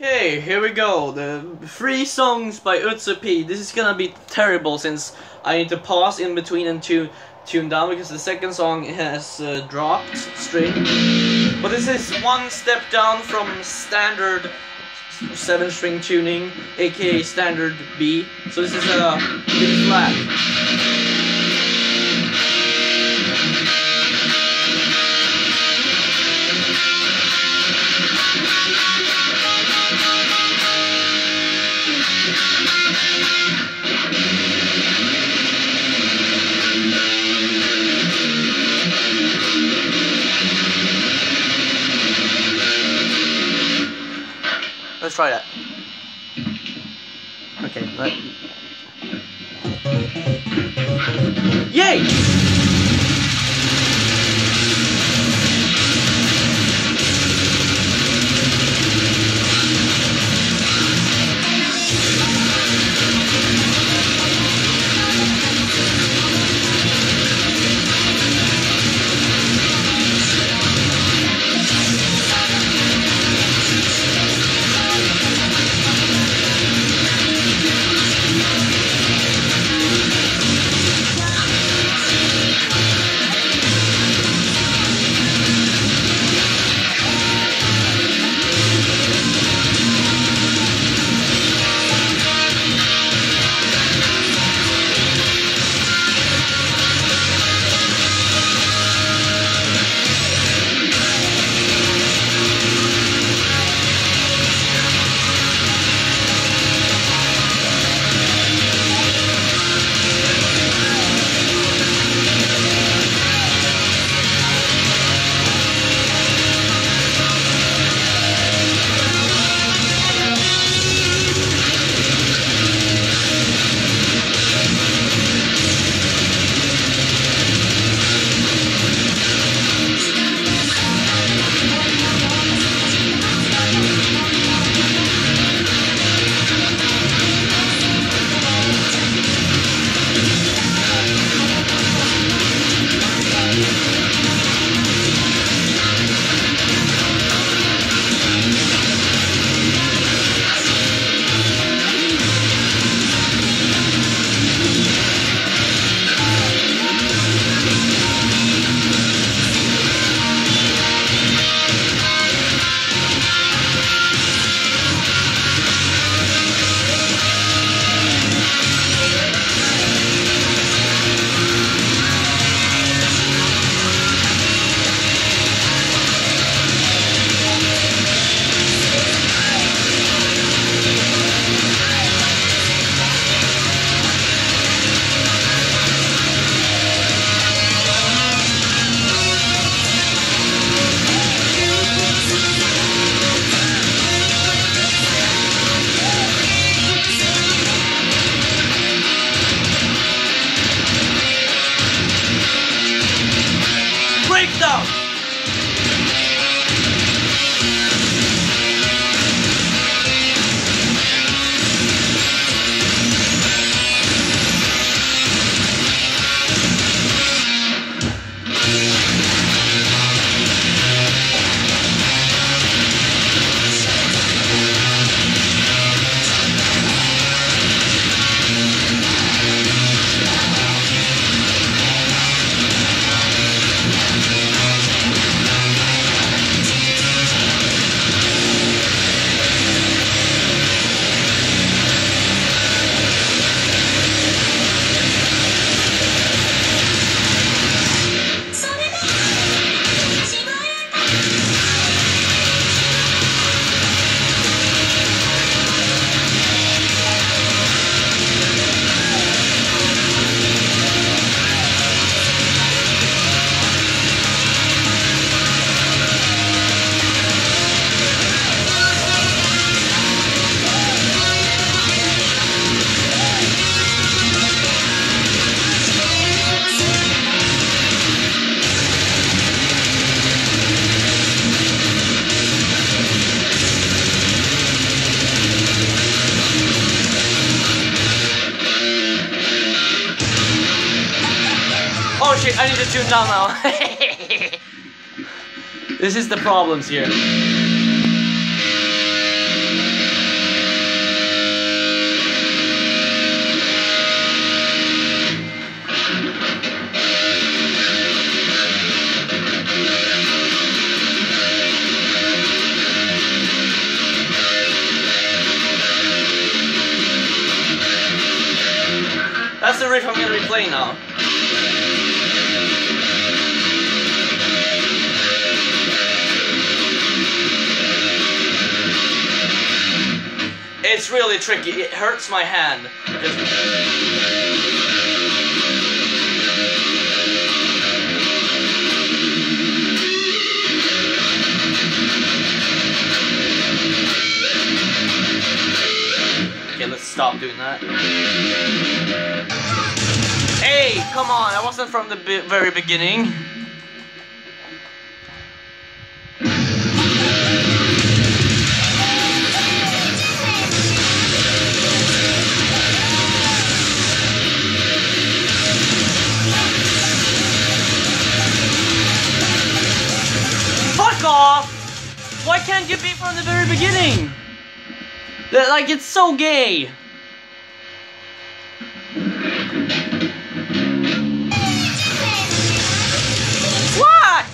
Okay, here we go. The 3 songs by Utsu-P. This is gonna be terrible since I need to pause in between and tune down because the second song has dropped string. But this is one step down from standard 7-string tuning, aka standard B. So this is a B flat. Let's try that. Okay, Yay! Breakdown! Oh shit, I need to tune down now. This is the problems here. play now. It's really tricky. It hurts my hand. Okay, let's stop doing that. Hey, come on! I wasn't from the very beginning. Fuck off! Why can't you be from the very beginning? Like, it's so gay! What?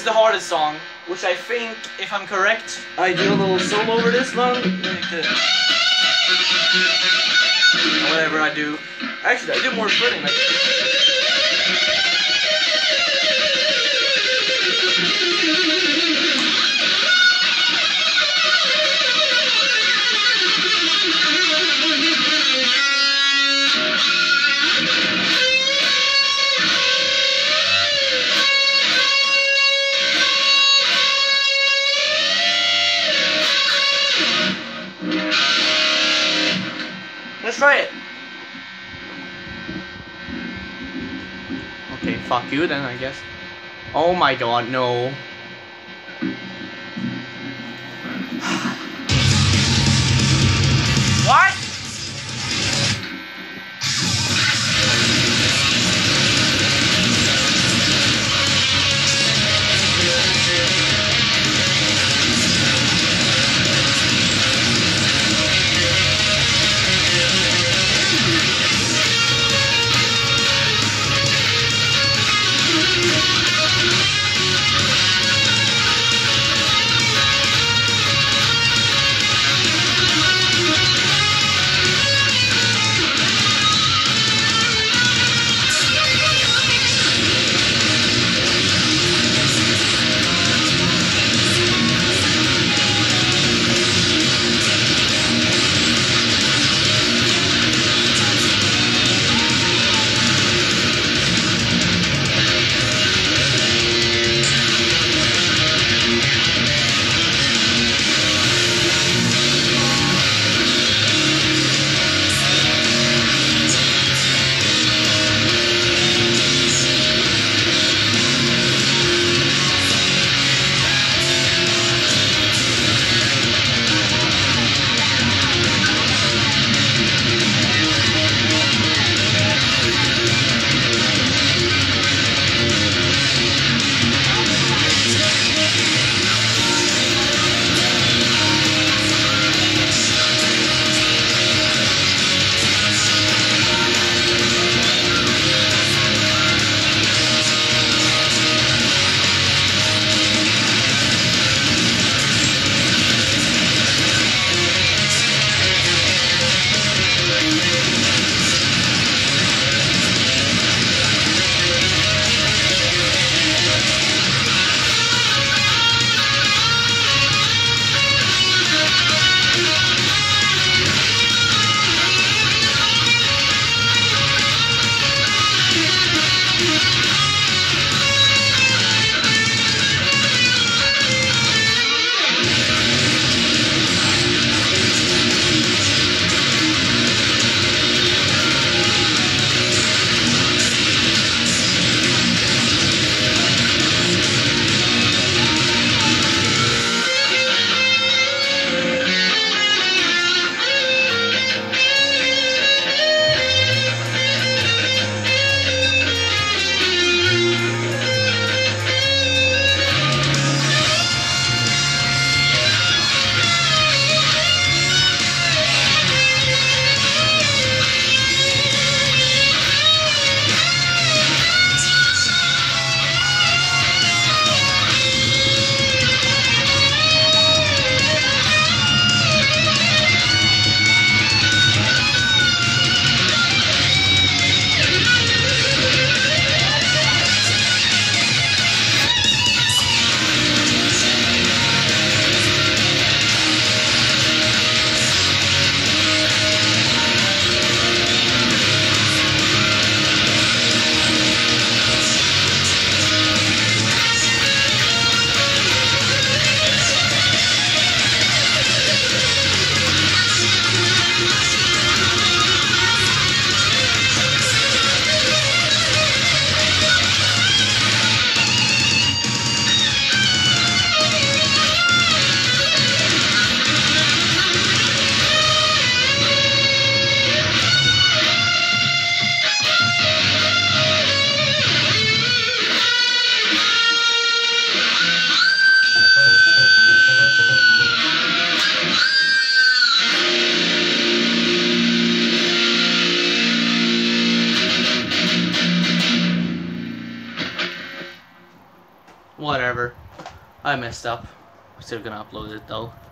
the hardest song, which I think, if I'm correct, I do a little solo over this one. Whatever I do. Actually, I do more fretting. Like. Let's try it. Okay, fuck you then, I guess. Oh my god, no. What? Whatever. I messed up. Still gonna upload it though.